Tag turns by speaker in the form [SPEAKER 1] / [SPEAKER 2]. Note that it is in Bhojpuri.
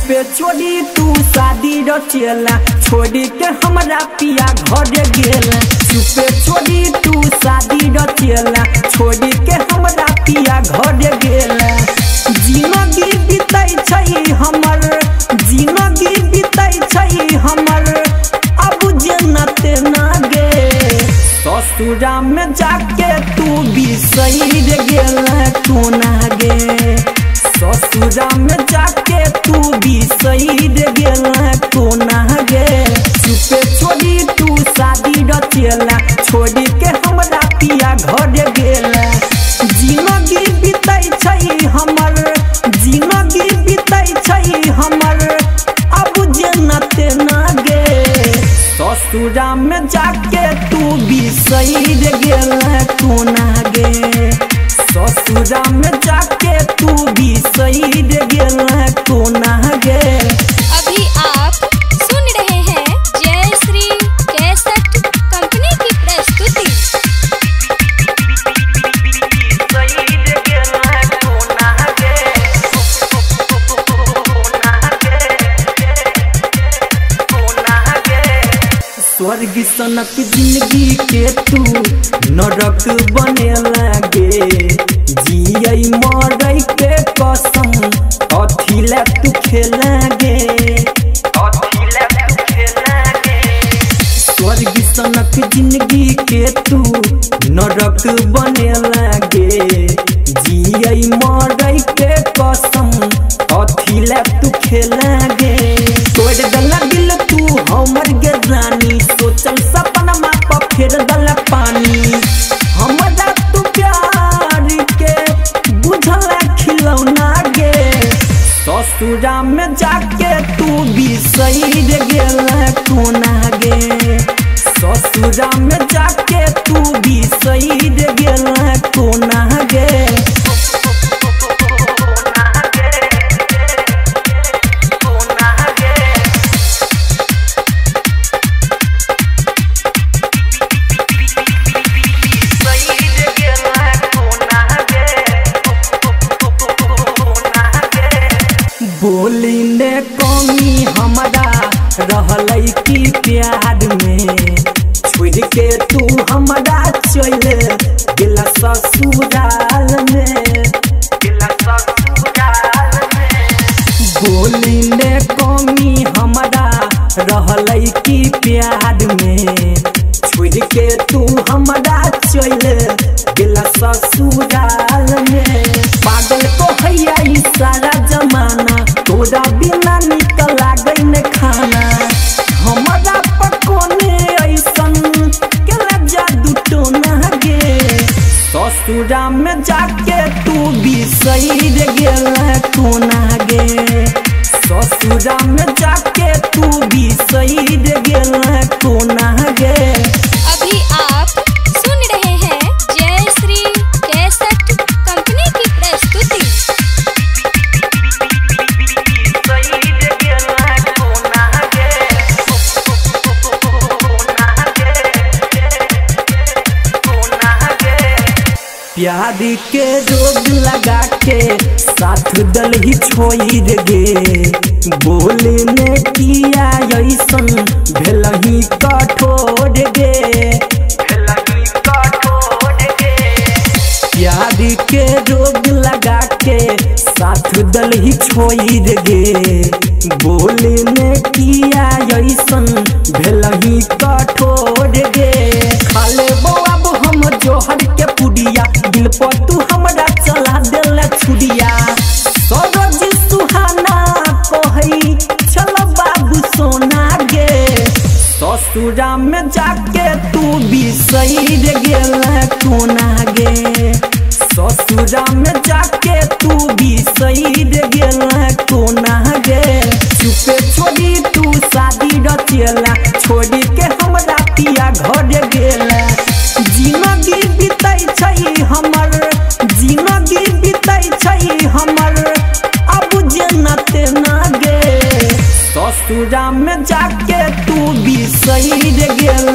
[SPEAKER 1] चुपे छोड़ी तू शादी रचेला छोड़ी के हमरा पिया घर गेला। चुपे छोड़ी तू शादी रचेला छोड़ी के हमरा पिया घर गेला। जिंदगी बीतै छै हमर जिंदगी बीतै छै हमर अब जन्नत ना गे। ससुरा में जाके तू बिसैर गेला कोना गे। ससुरा में जाके तू बिसैर गेला कोना गे। चुपे छोड़ी तू शादी रचेला छोड़ी के हमरा पिया घर गेला। जिंदगी बीतै छै हमर जिंदगी बीतै छै हमर अब जन्नत ना गे। ससुरा में जाके तू बिसैर गेला कोना गे। ससुरा में जाके तू बिसैर गेला कोना गे।
[SPEAKER 2] अभी आप सुन रहे हैं जय श्री कैसेट कंपनी की प्रस्तुति।
[SPEAKER 1] स्वर्ग सनक जिंदगी के तू नरक बने लगे। जियै मरै के कसम अथिले तू खेलागे। स्वर्ग सनक जिंदगी के तू नरक बने लगे। जियै मरै के कसम अथिले तू खेलागे। तोड़ दला दिल तू हमर गे रानी सोचल सपना मा फेर दल पानी। हमरा तू प्यार के बुझला खिलौना गे। ससुरा में जाके तू बिसैर गेला कोना गे। ससुरा में जाके तू बिसैर गेला कोना गे। बोली ने कमी हमरा रहलै की प्यार में। छोड़ के तू हमरा चल गेला ससुराल में। बोली ने कमी हमरा रहलै की प्यार में। छोड़ के तू हमरा चल गेला ससुराल में। पागल को हैया ई सारा जमाना तोरा बिना निकल लागै न खाना। हमरा पकोने ऐसन केला जादू टोना गे। ससुरा में जाके तू बिसैर गेला कोना गे। ससुरा में जाके तू बिसैर गेला कोना गे।
[SPEAKER 2] अभी आप सुन रहे हैं जय श्री कैसेट कंपनी की प्रस्तुति।
[SPEAKER 1] प्यार के रोग लगा के साथ दल ही छोड़ गे। बोले ने किया ऐसन भेलही कठोर गे। प्यार के रोग लगा के साथ दल ही छोड़ गे। बोले ने किया ऐसन भेलही कठोर गे। खाले अब हम जोहर के पुड़िया दिल पर तू हमरा चला देला छुड़िया। सरोज सुहाना कहै चल बाबू सोना गे। ससुरा में जाके तू बिसैर गेला कोना गे। ससुरा में जाके तू बिसैर गेला कोना गे। चुपे छोड़ी तू शादी रचेला छोड़ी के हमरा पिया घर गेला। जिंदगी बीतै छै हमर जिंदगी बीतै छै हमर अब जन्नत ना गे। ससुरा में जाके तू बिसैर गेला